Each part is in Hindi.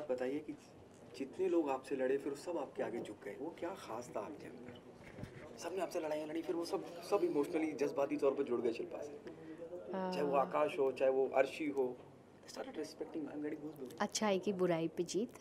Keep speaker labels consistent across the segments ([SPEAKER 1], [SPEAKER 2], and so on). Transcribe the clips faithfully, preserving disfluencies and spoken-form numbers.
[SPEAKER 1] बताइए कि जितने लोग आपसे लड़े फिर सब आपके आगे झुक गए, वो क्या ख़ास था आपके अंदर? सबने आपसे लड़ाइयाँ लड़ी फिर वो सब सब इमोशनली जज़्बाती तौर पे जुड़ गए शिल्पा से। चाहे वो
[SPEAKER 2] अ,
[SPEAKER 1] आकाश हो, चाहे वो अर्शी हो। They started respecting I am getting goosebumps.
[SPEAKER 2] अच्छाई की बुराई पे जीत।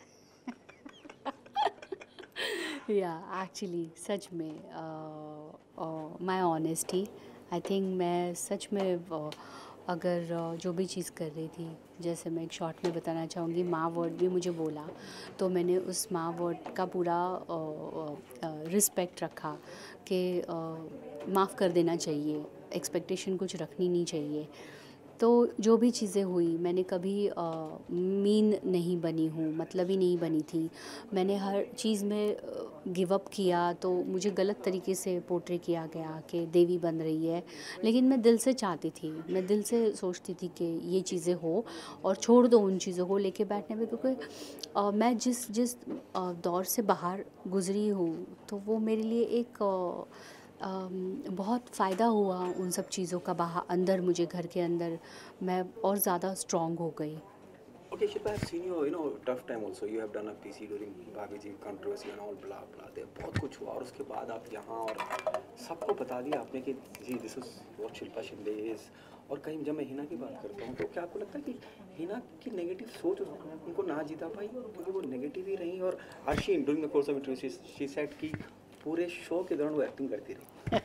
[SPEAKER 2] या एक्चुअली सच में माय ऑनेस्टी, आई थिंक मैं सच में uh, अगर uh, जो भी चीज़ कर रही थी, जैसे मैं एक शॉर्ट में बताना चाहूँगी, माँ वर्ड भी मुझे बोला तो मैंने उस माँ वर्ड का पूरा रिस्पेक्ट रखा कि uh, माफ़ कर देना चाहिए, एक्सपेक्टेशन कुछ रखनी नहीं चाहिए। तो जो भी चीज़ें हुई मैंने कभी मीन नहीं बनी हूँ, मतलब ही नहीं बनी थी। मैंने हर चीज़ में गिव अप किया तो मुझे गलत तरीके से पोर्ट्रे किया गया कि देवी बन रही है, लेकिन मैं दिल से चाहती थी, मैं दिल से सोचती थी कि ये चीज़ें हो और छोड़ दो उन चीज़ों को लेके बैठने में, क्योंकि अ, मैं जिस जिस अ, दौर से बाहर गुज़री हूँ तो वो मेरे लिए एक अ, अम, बहुत फ़ायदा हुआ उन सब चीज़ों का, बाहर अंदर मुझे घर के अंदर मैं और ज़्यादा स्ट्रॉन्ग हो गई।
[SPEAKER 1] Okay, Shilpa, I have seen you, you know, tough time also. You have done a P C during भाभी जी controversy and all blah blah. there बहुत कुछ हुआ और उसके बाद आप यहाँ और सबको बता दिया आपने कि जी this is what Shilpa Shinde is। और कहीं जब मैं हिना की बात करता हूँ तो क्या आपको लगता है कि हिना की नेगेटिव सोच उस- उनको ना जीता पाई क्योंकि वो नेगेटिव ही रही? और Arshi during the course of interview she said कि पूरे शो के दौरान वो एक्टिंग करती रही।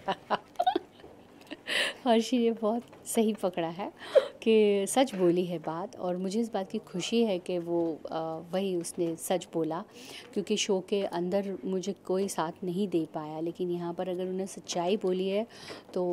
[SPEAKER 2] हर्षी ने बहुत सही पकड़ा है कि सच बोली है बात, और मुझे इस बात की खुशी है कि वो अ, वही उसने सच बोला, क्योंकि शो के अंदर मुझे कोई साथ नहीं दे पाया, लेकिन यहाँ पर अगर उन्हें सच्चाई बोली है तो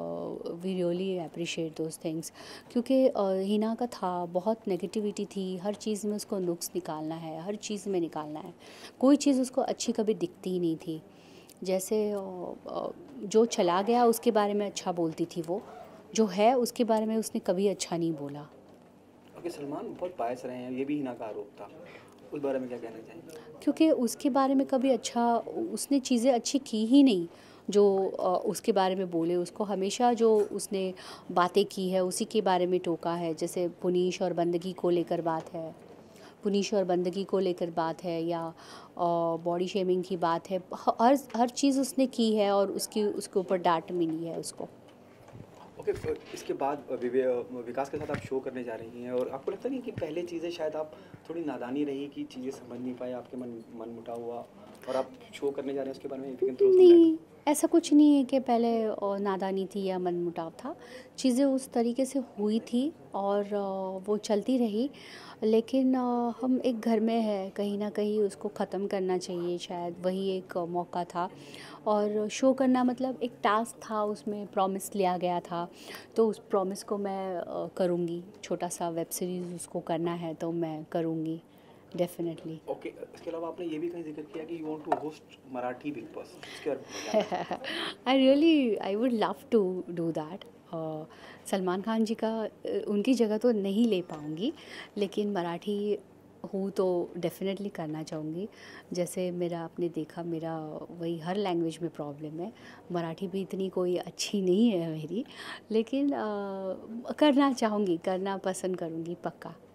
[SPEAKER 2] we really appreciate those things. क्योंकि अ, हिना का था बहुत नेगेटिविटी थी, हर चीज़ में उसको नुक्स निकालना है, हर चीज़ में निकालना है, कोई चीज़ उसको अच्छी कभी दिखती ही नहीं थी। जैसे अ, अ, जो चला गया उसके बारे में अच्छा बोलती थी वो, जो है उसके बारे में उसने कभी अच्छा नहीं बोला।
[SPEAKER 1] ओके, सलमान बहुत बायस रहे हैं, ये भी हिना का आरोप था। उस बारे में क्या कहना चाहेंगे?
[SPEAKER 2] क्योंकि उसके बारे में कभी अच्छा, उसने चीज़ें अच्छी की ही नहीं जो अ, उसके बारे में बोले। उसको हमेशा जो उसने बातें की है उसी के बारे में टोका है। जैसे पुनीश और बंदगी को लेकर बात है, पुनीश और बंदगी को लेकर बात है, या बॉडी शेमिंग की बात है, हर हर चीज़ उसने की है और उसकी उसके ऊपर डांट मिली है उसको।
[SPEAKER 1] ओके, फ इसके बाद अ, विवे अ, विकास के साथ आप शो करने जा रही हैं और आपको लगता नहीं कि पहले चीज़ें शायद आप थोड़ी नादानी रही कि चीज़ें समझ नहीं पाए, आपके मन मनमुटाव हुआ और आप शो करने जा रहे हैं उसके बारे में if you can throw some light?
[SPEAKER 2] नहीं, ऐसा कुछ नहीं है कि पहले अ, नादानी थी या मनमुटाव था। चीज़ें उस तरीके से हुई थी और अ, वो चलती रही। लेकिन अ, हम एक घर में हैं, कहीं न कहीं उसको ख़त्म करना चाहिए, शायद वही एक अ, मौका था। और शो करना मतलब एक टास्क था, उसमें प्रॉमिस लिया गया था, तो उस प्रॉमिस को मैं अ, करूँगी। छोटा-सा वेब सीरीज़ उसको करना है तो मैं करूँगी, डेफ़िनेटली।
[SPEAKER 1] ओके, अ, इसके अलावा आपने ये भी कहीं ज़िक्र किया कि you want to host Marathi big boss, इसके बारे में जानना चाहूँगा।
[SPEAKER 2] I really I would love to do that. Salman Khan ji का अ, उनकी जगह तो नहीं ले पाऊँगी, लेकिन मराठी हूँ तो डेफ़िनेटली करना चाहूँगी। जैसे मेरा आपने देखा, मेरा वही हर लैंग्वेज में प्रॉब्लम है, मराठी भी इतनी कोई अच्छी नहीं है मेरी, लेकिन अ, करना चाहूँगी, करना पसंद करूँगी पक्का।